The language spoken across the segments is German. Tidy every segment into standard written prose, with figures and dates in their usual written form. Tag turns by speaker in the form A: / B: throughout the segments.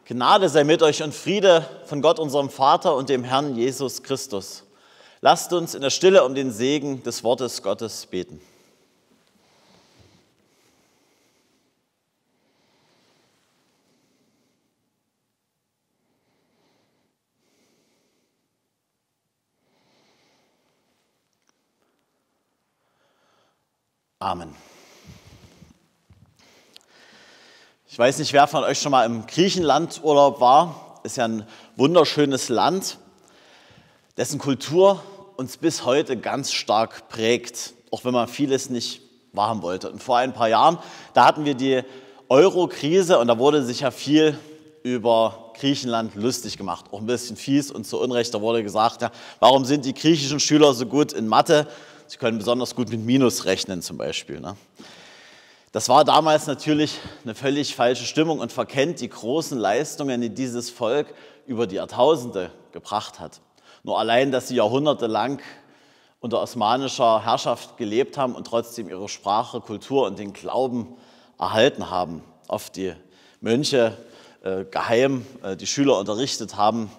A: Gnade sei mit euch und Friede von Gott, unserem Vater und dem Herrn Jesus Christus. Lasst uns in der Stille um den Segen des Wortes Gottes beten. Amen. Ich weiß nicht, wer von euch schon mal im Griechenland Urlaub war. Ist ja ein wunderschönes Land, dessen Kultur uns bis heute ganz stark prägt, auch wenn man vieles nicht wahrhaben wollte. Und vor ein paar Jahren, da hatten wir die Euro-Krise und da wurde sich ja viel über Griechenland lustig gemacht. Auch ein bisschen fies und zu Unrecht. Da wurde gesagt, ja, warum sind die griechischen Schüler so gut in Mathe? Sie können besonders gut mit Minus rechnen zum Beispiel. Ne? Das war damals natürlich eine völlig falsche Stimmung und verkennt die großen Leistungen, die dieses Volk über die Jahrtausende gebracht hat. Nur allein, dass sie jahrhundertelang unter osmanischer Herrschaft gelebt haben und trotzdem ihre Sprache, Kultur und den Glauben erhalten haben. Oft die Mönche geheim die Schüler unterrichtet haben.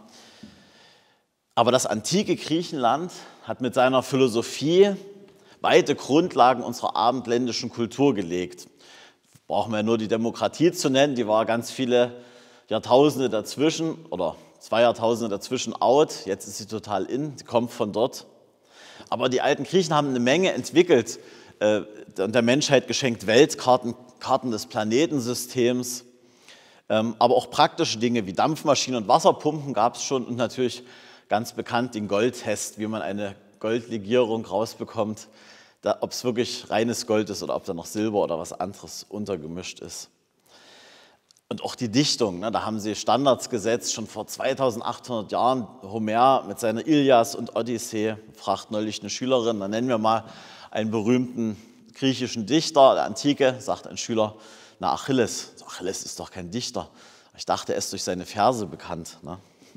A: Aber das antike Griechenland hat mit seiner Philosophie weite Grundlagen unserer abendländischen Kultur gelegt. Brauchen wir nur die Demokratie zu nennen, die war ganz viele Jahrtausende dazwischen oder 2 Jahrtausende dazwischen out, jetzt ist sie total in, sie kommt von dort. Aber die alten Griechen haben eine Menge entwickelt und der Menschheit geschenkt, Weltkarten, Karten des Planetensystems, aber auch praktische Dinge wie Dampfmaschinen und Wasserpumpen gab es schon und natürlich ganz bekannt den Goldtest, wie man eine Goldlegierung rausbekommt, ob es wirklich reines Gold ist oder ob da noch Silber oder was anderes untergemischt ist. Und auch die Dichtung, ne, da haben sie Standards gesetzt, schon vor 2800 Jahren. Homer mit seiner Ilias und Odyssee fragt neulich eine Schülerin, dann nennen wir mal einen berühmten griechischen Dichter der Antike, sagt ein Schüler, na Achilles. Achilles ist doch kein Dichter. Ich dachte, er ist durch seine Verse bekannt. Ne?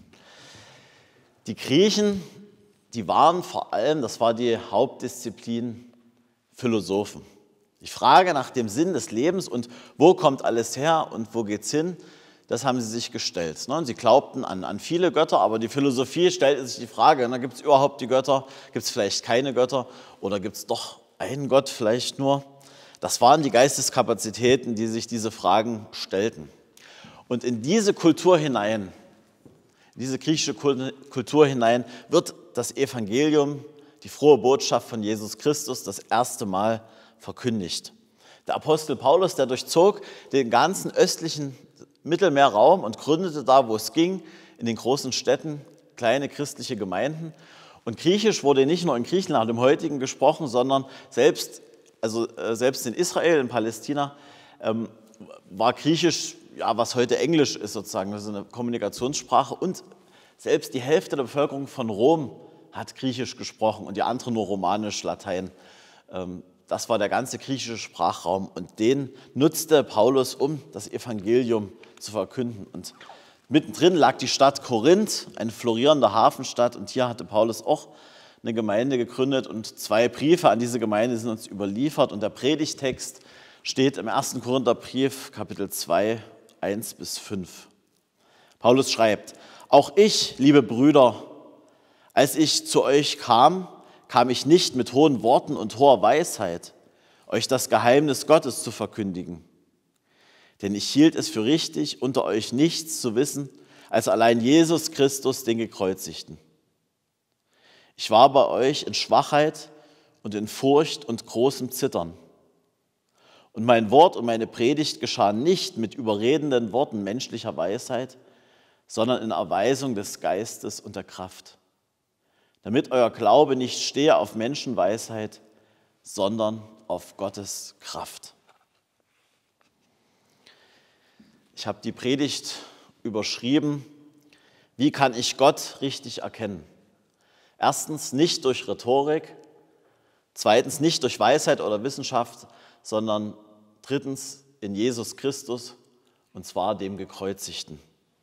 A: Die Griechen, die waren vor allem, das war die Hauptdisziplin, Philosophen. Die Frage nach dem Sinn des Lebens und wo kommt alles her und wo geht's hin, das haben sie sich gestellt. Und sie glaubten an viele Götter, aber die Philosophie stellte sich die Frage, gibt es überhaupt die Götter, gibt es vielleicht keine Götter oder gibt es doch einen Gott vielleicht nur? Das waren die Geisteskapazitäten, die sich diese Fragen stellten. Und in diese Kultur hinein, diese griechische Kultur hinein, wird das Evangelium, die frohe Botschaft von Jesus Christus, das erste Mal verkündigt. Der Apostel Paulus, der durchzog den ganzen östlichen Mittelmeerraum und gründete da, wo es ging, in den großen Städten kleine christliche Gemeinden. Und Griechisch wurde nicht nur in Griechenland, im heutigen gesprochen, sondern selbst in Israel, in Palästina, war Griechisch, ja, was heute Englisch ist sozusagen, das ist eine Kommunikationssprache. Und selbst die Hälfte der Bevölkerung von Rom hat Griechisch gesprochen und die andere nur Romanisch, Latein. Das war der ganze griechische Sprachraum und den nutzte Paulus, um das Evangelium zu verkünden. Und mittendrin lag die Stadt Korinth, eine florierende Hafenstadt, und hier hatte Paulus auch eine Gemeinde gegründet und 2 Briefe an diese Gemeinde sind uns überliefert und der Predigtext steht im 1. Korintherbrief, Kapitel 2, 1-5. Paulus schreibt: Auch ich, liebe Brüder, als ich zu euch kam ich nicht mit hohen Worten und hoher Weisheit, euch das Geheimnis Gottes zu verkündigen. Denn ich hielt es für richtig, unter euch nichts zu wissen, als allein Jesus Christus, den Gekreuzigten. Ich war bei euch in Schwachheit und in Furcht und großem Zittern. Und mein Wort und meine Predigt geschahen nicht mit überredenden Worten menschlicher Weisheit, sondern in Erweisung des Geistes und der Kraft, damit euer Glaube nicht stehe auf Menschenweisheit, sondern auf Gottes Kraft. Ich habe die Predigt überschrieben: Wie kann ich Gott richtig erkennen? Erstens, nicht durch Rhetorik, zweitens, nicht durch Weisheit oder Wissenschaft, sondern drittens in Jesus Christus, und zwar dem Gekreuzigten.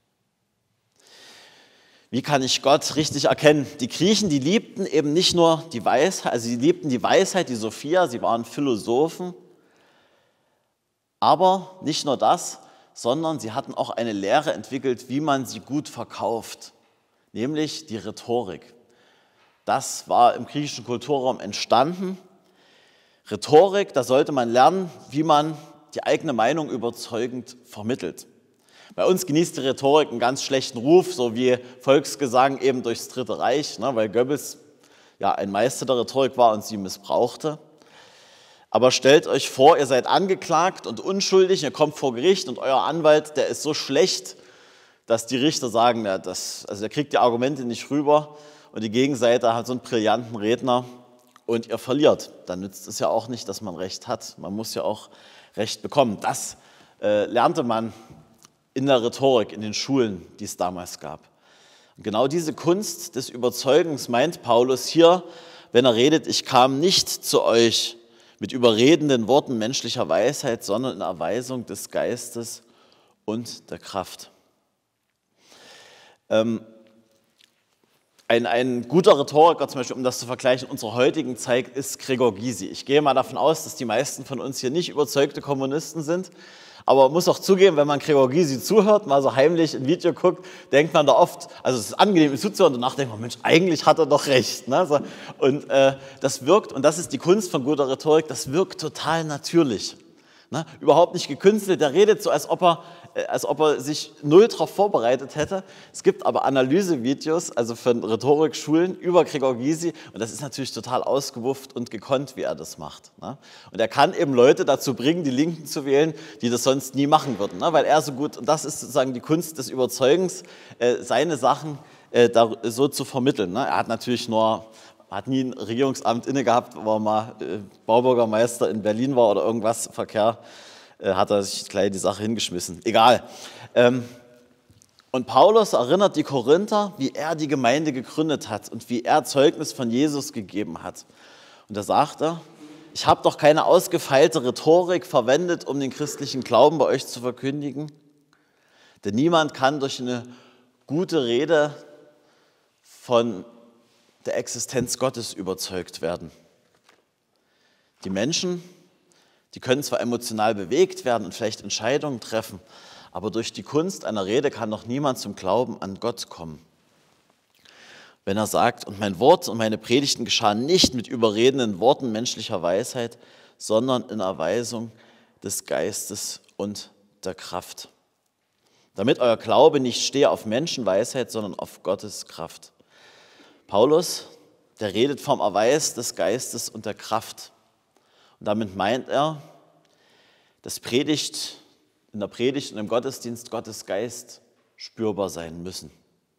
A: Wie kann ich Gott richtig erkennen? Die Griechen, die liebten eben nicht nur die Weisheit, also sie liebten die Weisheit, die Sophia, sie waren Philosophen, aber nicht nur das, sondern sie hatten auch eine Lehre entwickelt, wie man sie gut verkauft, nämlich die Rhetorik. Das war im griechischen Kulturraum entstanden. Rhetorik, da sollte man lernen, wie man die eigene Meinung überzeugend vermittelt. Bei uns genießt die Rhetorik einen ganz schlechten Ruf, so wie Volksgesang eben durchs Dritte Reich, weil Goebbels ja ein Meister der Rhetorik war und sie missbrauchte. Aber stellt euch vor, ihr seid angeklagt und unschuldig, ihr kommt vor Gericht und euer Anwalt, der ist so schlecht, dass die Richter sagen, ja, der kriegt die Argumente nicht rüber und die Gegenseite hat so einen brillanten Redner und ihr verliert. Dann nützt es ja auch nicht, dass man Recht hat. Man muss ja auch Recht bekommen. Das lernte man in der Rhetorik, in den Schulen, die es damals gab. Und genau diese Kunst des Überzeugens meint Paulus hier, wenn er redet, ich kam nicht zu euch mit überredenden Worten menschlicher Weisheit, sondern in Erweisung des Geistes und der Kraft. Ein guter Rhetoriker, zum Beispiel, um das zu vergleichen, in unserer heutigen Zeit ist Gregor Gysi. Ich gehe mal davon aus, dass die meisten von uns hier nicht überzeugte Kommunisten sind, aber man muss auch zugeben, wenn man Gregor Gysi zuhört, mal so heimlich ein Video guckt, denkt man da oft, also es ist angenehm, ihm zuzuhören, danach denkt man, Mensch, eigentlich hat er doch recht. Ne? Und das wirkt, und das ist die Kunst von guter Rhetorik, das wirkt total natürlich. Ne? Überhaupt nicht gekünstelt, der redet so, als ob er sich null darauf vorbereitet hätte. Es gibt aber Analysevideos, also von Rhetorikschulen über Gregor Gysi und das ist natürlich total ausgewufft und gekonnt, wie er das macht. Ne? Und er kann eben Leute dazu bringen, die Linken zu wählen, die das sonst nie machen würden, ne? Weil er so gut, und das ist sozusagen die Kunst des Überzeugens, seine Sachen so zu vermitteln. Ne? Er hat nie ein Regierungsamt inne gehabt, wo er mal Baubürgermeister in Berlin war oder irgendwas, Verkehr, hat er sich gleich die Sache hingeschmissen. Egal. Und Paulus erinnert die Korinther, wie er die Gemeinde gegründet hat und wie er Zeugnis von Jesus gegeben hat. Und da sagt er, ich habe doch keine ausgefeilte Rhetorik verwendet, um den christlichen Glauben bei euch zu verkündigen. Denn niemand kann durch eine gute Rede von der Existenz Gottes überzeugt werden. Die Menschen, die können zwar emotional bewegt werden und vielleicht Entscheidungen treffen, aber durch die Kunst einer Rede kann noch niemand zum Glauben an Gott kommen. Wenn er sagt, und mein Wort und meine Predigten geschahen nicht mit überredenden Worten menschlicher Weisheit, sondern in Erweisung des Geistes und der Kraft. Damit euer Glaube nicht stehe auf Menschenweisheit, sondern auf Gottes Kraft. Paulus, der redet vom Erweis des Geistes und der Kraft. Und damit meint er, dass in der Predigt und im Gottesdienst Gottes Geist spürbar sein müssen.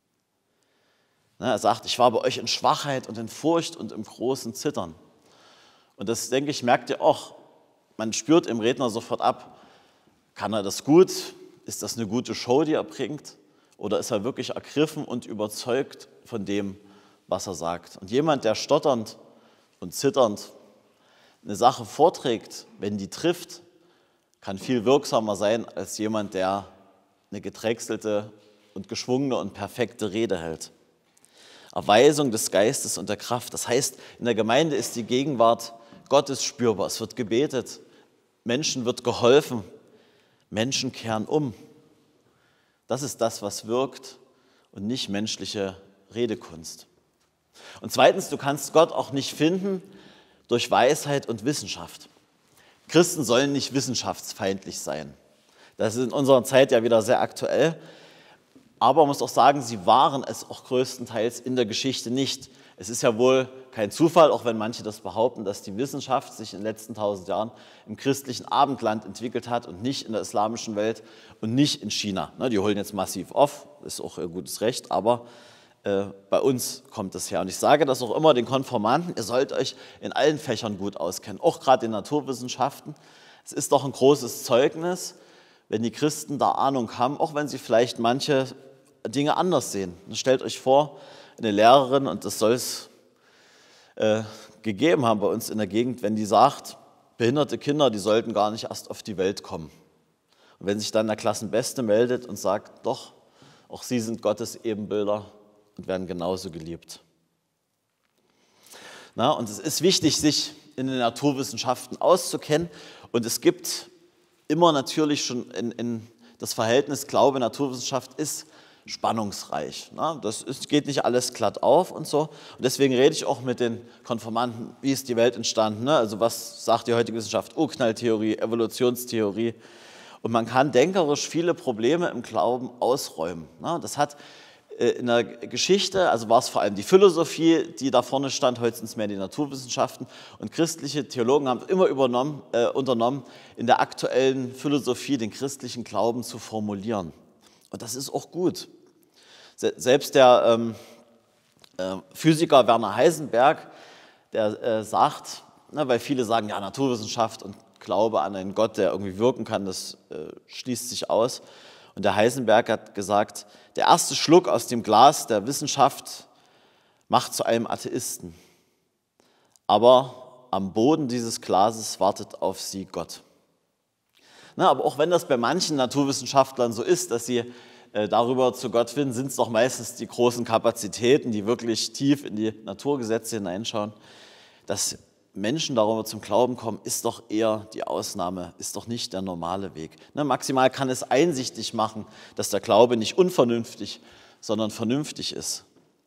A: Er sagt, ich war bei euch in Schwachheit und in Furcht und im großen Zittern. Und das, denke ich, merkt ihr auch. Man spürt im Redner sofort ab, kann er das gut? Ist das eine gute Show, die er bringt? Oder ist er wirklich ergriffen und überzeugt von dem, was er sagt? Und jemand, der stotternd und zitternd eine Sache vorträgt, wenn die trifft, kann viel wirksamer sein als jemand, der eine gedrechselte und geschwungene und perfekte Rede hält. Erweisung des Geistes und der Kraft. Das heißt, in der Gemeinde ist die Gegenwart Gottes spürbar. Es wird gebetet, Menschen wird geholfen, Menschen kehren um. Das ist das, was wirkt und nicht menschliche Redekunst. Und zweitens, du kannst Gott auch nicht finden durch Weisheit und Wissenschaft. Christen sollen nicht wissenschaftsfeindlich sein. Das ist in unserer Zeit ja wieder sehr aktuell. Aber man muss auch sagen, sie waren es auch größtenteils in der Geschichte nicht. Es ist ja wohl kein Zufall, auch wenn manche das behaupten, dass die Wissenschaft sich in den letzten 1000 Jahren im christlichen Abendland entwickelt hat und nicht in der islamischen Welt und nicht in China. Die holen jetzt massiv auf, ist auch ihr gutes Recht, aber bei uns kommt es her. Und ich sage das auch immer den Konformanten, ihr sollt euch in allen Fächern gut auskennen, auch gerade in Naturwissenschaften. Es ist doch ein großes Zeugnis, wenn die Christen da Ahnung haben, auch wenn sie vielleicht manche Dinge anders sehen. Und stellt euch vor, eine Lehrerin, und das soll es gegeben haben bei uns in der Gegend, wenn die sagt, behinderte Kinder, die sollten gar nicht erst auf die Welt kommen. Und wenn sich dann der Klassenbeste meldet und sagt, doch, auch sie sind Gottes Ebenbilder und werden genauso geliebt. Und es ist wichtig, sich in den Naturwissenschaften auszukennen. Und es gibt immer natürlich schon in das Verhältnis Glaube-Naturwissenschaft ist spannungsreich. Geht nicht alles glatt auf und so. Und deswegen rede ich auch mit den Konformanten, wie ist die Welt entstanden? Also was sagt die heutige Wissenschaft? Urknalltheorie, Evolutionstheorie. Und man kann denkerisch viele Probleme im Glauben ausräumen. Das hat in der Geschichte, also war es vor allem die Philosophie, die da vorne stand, heute sind es mehr die Naturwissenschaften. Und christliche Theologen haben immer unternommen, in der aktuellen Philosophie den christlichen Glauben zu formulieren. Und das ist auch gut. Selbst der Physiker Werner Heisenberg, der sagt, weil viele sagen, ja, Naturwissenschaft und Glaube an einen Gott, der irgendwie wirken kann, das schließt sich aus. Und der Heisenberg hat gesagt, der erste Schluck aus dem Glas der Wissenschaft macht zu einem Atheisten. Aber am Boden dieses Glases wartet auf sie Gott. Aber auch wenn das bei manchen Naturwissenschaftlern so ist, dass sie darüber zu Gott finden, sind es doch meistens die großen Kapazitäten, die wirklich tief in die Naturgesetze hineinschauen. Dass Menschen darüber zum Glauben kommen, ist doch eher die Ausnahme, ist doch nicht der normale Weg. Maximal kann es einsichtig machen, dass der Glaube nicht unvernünftig, sondern vernünftig ist.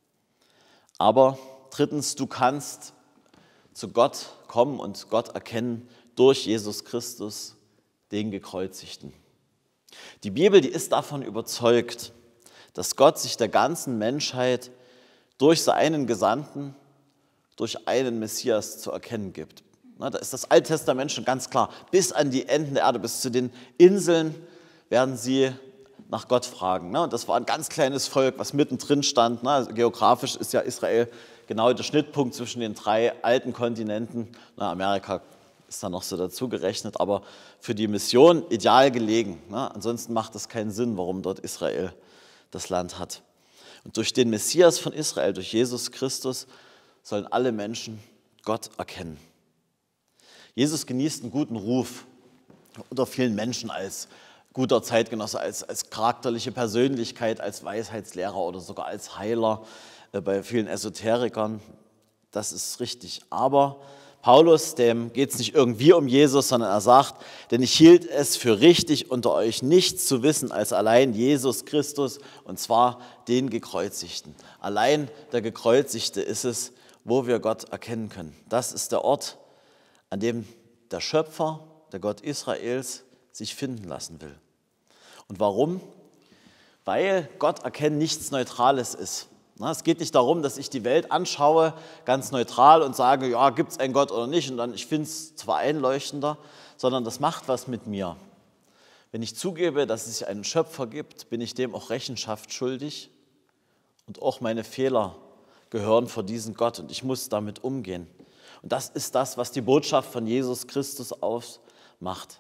A: Aber drittens, du kannst zu Gott kommen und Gott erkennen durch Jesus Christus, den Gekreuzigten. Die Bibel, die ist davon überzeugt, dass Gott sich der ganzen Menschheit durch seinen Gesandten, durch einen Messias zu erkennen gibt. Da ist das Alte Testament schon ganz klar. Bis an die Enden der Erde, bis zu den Inseln werden sie nach Gott fragen. Und das war ein ganz kleines Volk, was mittendrin stand. Also geografisch ist ja Israel genau der Schnittpunkt zwischen den 3 alten Kontinenten. Amerika ist da noch so dazu gerechnet, aber für die Mission ideal gelegen. Ansonsten macht es keinen Sinn, warum dort Israel das Land hat. Und durch den Messias von Israel, durch Jesus Christus, sollen alle Menschen Gott erkennen. Jesus genießt einen guten Ruf unter vielen Menschen als guter Zeitgenosse, als charakterliche Persönlichkeit, als Weisheitslehrer oder sogar als Heiler bei vielen Esoterikern. Das ist richtig. Aber Paulus, dem geht es nicht irgendwie um Jesus, sondern er sagt, denn ich hielt es für richtig, unter euch nichts zu wissen als allein Jesus Christus, und zwar den Gekreuzigten. Allein der Gekreuzigte ist es, wo wir Gott erkennen können. Das ist der Ort, an dem der Schöpfer, der Gott Israels, sich finden lassen will. Und warum? Weil Gott erkennen nichts Neutrales ist. Es geht nicht darum, dass ich die Welt anschaue, ganz neutral und sage, ja, gibt es einen Gott oder nicht, und dann ich finde es zwar einleuchtender, sondern das macht was mit mir. Wenn ich zugebe, dass es einen Schöpfer gibt, bin ich dem auch Rechenschaft schuldig, und auch meine Fehler gehören vor diesen Gott und ich muss damit umgehen. Und das ist das, was die Botschaft von Jesus Christus ausmacht.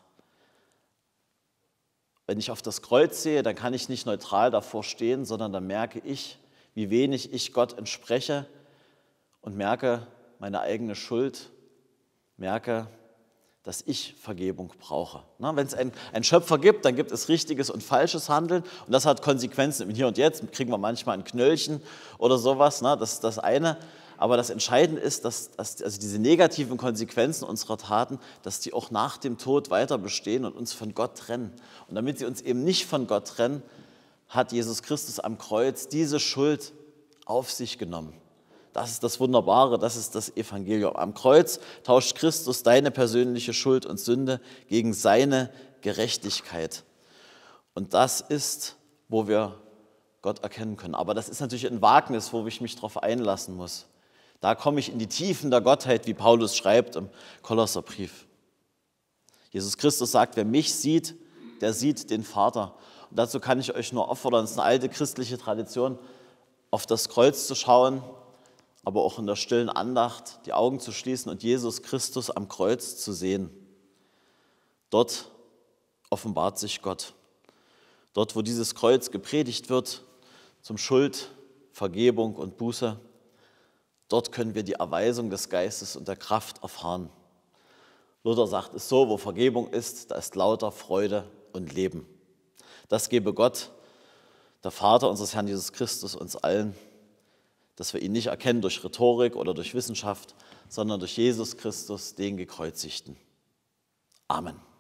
A: Wenn ich auf das Kreuz sehe, dann kann ich nicht neutral davor stehen, sondern dann merke ich, wie wenig ich Gott entspreche und merke meine eigene Schuld, merke, dass ich Vergebung brauche. Wenn es einen Schöpfer gibt, dann gibt es richtiges und falsches Handeln, und das hat Konsequenzen. Im Hier und Jetzt kriegen wir manchmal ein Knöllchen oder sowas, das ist das eine. Aber das Entscheidende ist, dass also diese negativen Konsequenzen unserer Taten, dass die auch nach dem Tod weiter bestehen und uns von Gott trennen. Und damit sie uns eben nicht von Gott trennen, hat Jesus Christus am Kreuz diese Schuld auf sich genommen. Das ist das Wunderbare, das ist das Evangelium. Am Kreuz tauscht Christus deine persönliche Schuld und Sünde gegen seine Gerechtigkeit. Und das ist, wo wir Gott erkennen können. Aber das ist natürlich ein Wagnis, wo ich mich darauf einlassen muss. Da komme ich in die Tiefen der Gottheit, wie Paulus schreibt im Kolosserbrief. Jesus Christus sagt, wer mich sieht, der sieht den Vater. Und dazu kann ich euch nur auffordern, es ist eine alte christliche Tradition, auf das Kreuz zu schauen, aber auch in der stillen Andacht die Augen zu schließen und Jesus Christus am Kreuz zu sehen. Dort offenbart sich Gott. Dort, wo dieses Kreuz gepredigt wird, zum Schuld, Vergebung und Buße, dort können wir die Erweisung des Geistes und der Kraft erfahren. Luther sagt es so, wo Vergebung ist, da ist lauter Freude und Leben. Das gebe Gott, der Vater unseres Herrn Jesus Christus, uns allen, dass wir ihn nicht erkennen durch Rhetorik oder durch Wissenschaft, sondern durch Jesus Christus, den Gekreuzigten. Amen.